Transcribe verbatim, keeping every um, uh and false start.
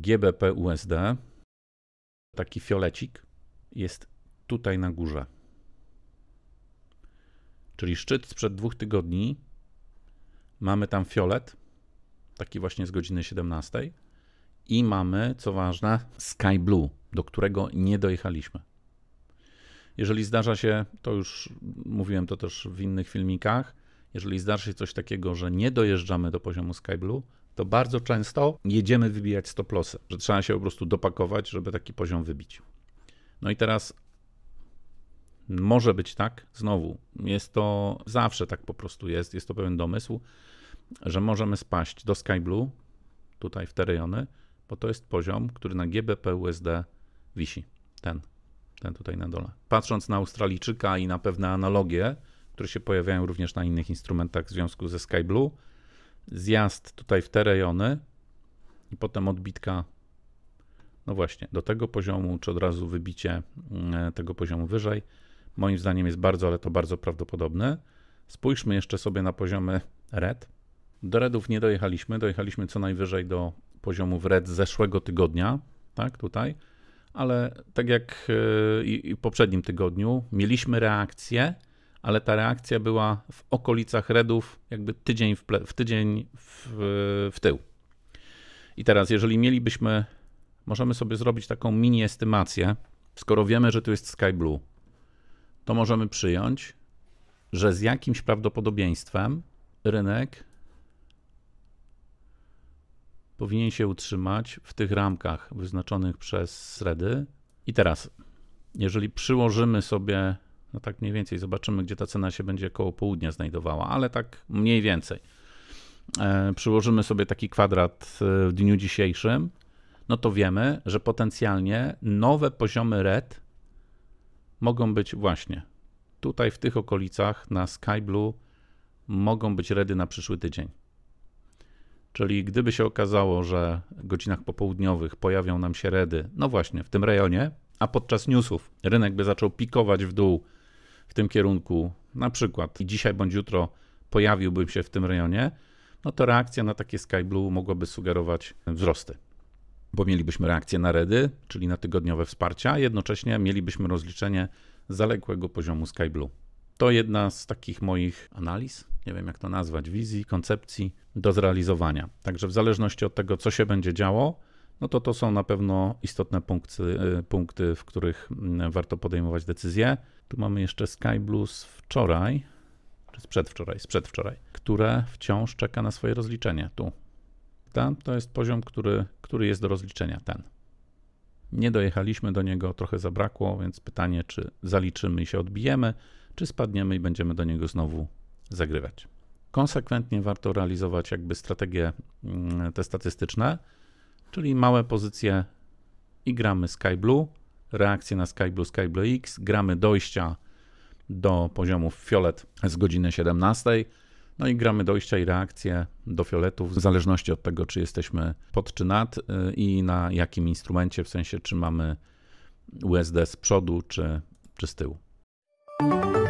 G B P U S D, taki fiolecik jest tutaj na górze. Czyli szczyt sprzed dwóch tygodni, mamy tam fiolet, taki właśnie z godziny siedemnastej i mamy, co ważne, Sky Blue, do którego nie dojechaliśmy. Jeżeli zdarza się, to już mówiłem to też w innych filmikach, jeżeli zdarzy się coś takiego, że nie dojeżdżamy do poziomu Sky Blue, to bardzo często jedziemy wybijać stop lossy, że trzeba się po prostu dopakować, żeby taki poziom wybić. No i teraz może być tak, znowu, jest to zawsze tak po prostu jest, jest to pewien domysł, że możemy spaść do Sky Blue, tutaj w te rejony, bo to jest poziom, który na G B P U S D wisi, ten, ten tutaj na dole. Patrząc na Australijczyka i na pewne analogie, które się pojawiają również na innych instrumentach w związku ze Sky Blue, zjazd tutaj w te rejony i potem odbitka, no właśnie, do tego poziomu, czy od razu wybicie tego poziomu wyżej, moim zdaniem jest bardzo, ale to bardzo prawdopodobne. Spójrzmy jeszcze sobie na poziomy red. Do redów nie dojechaliśmy, dojechaliśmy co najwyżej do poziomów red z zeszłego tygodnia, tak, tutaj, ale tak jak i w poprzednim tygodniu, mieliśmy reakcję, ale ta reakcja była w okolicach redów jakby tydzień w, ple, w tydzień w, w tył. I teraz, jeżeli mielibyśmy, możemy sobie zrobić taką mini estymację, skoro wiemy, że tu jest Sky Blue, to możemy przyjąć, że z jakimś prawdopodobieństwem rynek powinien się utrzymać w tych ramkach wyznaczonych przez thready. I teraz, jeżeli przyłożymy sobie, no tak mniej więcej zobaczymy, gdzie ta cena się będzie koło południa znajdowała, ale tak mniej więcej. E, przyłożymy sobie taki kwadrat w dniu dzisiejszym, no to wiemy, że potencjalnie nowe poziomy red mogą być właśnie tutaj w tych okolicach na Sky Blue, mogą być redy na przyszły tydzień. Czyli gdyby się okazało, że w godzinach popołudniowych pojawią nam się redy, no właśnie w tym rejonie, a podczas newsów rynek by zaczął pikować w dół w tym kierunku, na przykład i dzisiaj bądź jutro pojawiłbym się w tym rejonie, no to reakcja na takie Sky Blue mogłaby sugerować wzrosty. Bo mielibyśmy reakcję na redy, czyli na tygodniowe wsparcia, a jednocześnie mielibyśmy rozliczenie zaległego poziomu Sky Blue. To jedna z takich moich analiz, nie wiem jak to nazwać, wizji, koncepcji do zrealizowania. Także w zależności od tego, co się będzie działo, no to to są na pewno istotne punkty, punkty, w których warto podejmować decyzje. Tu mamy jeszcze Sky Blue z wczoraj, czy z przedwczoraj, z przedwczoraj, które wciąż czeka na swoje rozliczenie. Tu. Ten to jest poziom, który, który jest do rozliczenia, ten. Nie dojechaliśmy do niego, trochę zabrakło, więc pytanie, czy zaliczymy i się odbijemy, czy spadniemy i będziemy do niego znowu zagrywać. Konsekwentnie warto realizować jakby strategie te statystyczne, czyli małe pozycje i gramy Sky Blue, reakcje na Sky Blue, Sky Blue X, gramy dojścia do poziomów fiolet z godziny siedemnastej, no i gramy dojścia i reakcje do fioletów w zależności od tego, czy jesteśmy pod czy nad i na jakim instrumencie, w sensie czy mamy U S D z przodu czy, czy z tyłu.